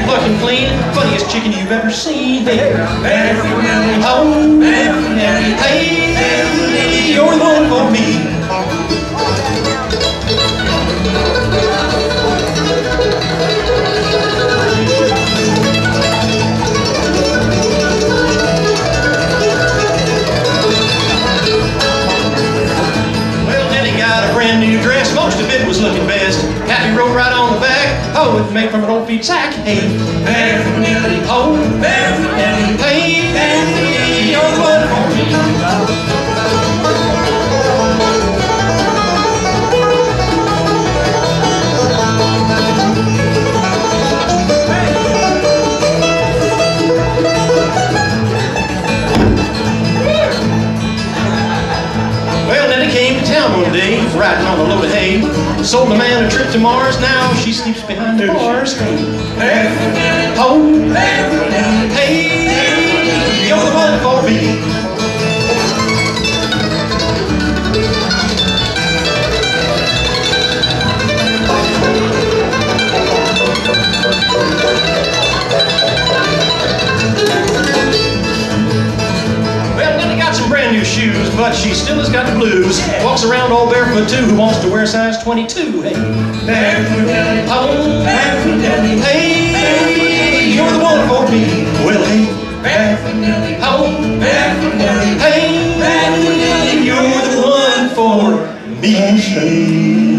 looking clean, funniest chicken you've ever seen. Hey, Barefoot Nellie, oh, Barefoot Nellie, hey, you're the one for me. Brand new dress, most of it was looking best. Happy wrote right on the back, oh, it's made from an old feed sack. Hey, Barefoot Nellie, oh, Barefoot Nellie, hey, you're the one for me. Came to town one day, riding on a load of hay. Sold a man a trip to Mars, now she sleeps behind the bars. Barefoot Nellie, Oh, Barefoot Nellie, hey, you're the one for me. Brand new shoes, but she still has got the blues. Walks around all barefoot too, who wants to wear size 22. Hey, Barefoot Nellie, oh, Barefoot Nellie, hey, you're the one for me. Well, hey, Barefoot Nellie, oh, Barefoot Nellie, hey, Barefoot Nellie, you're the one for me.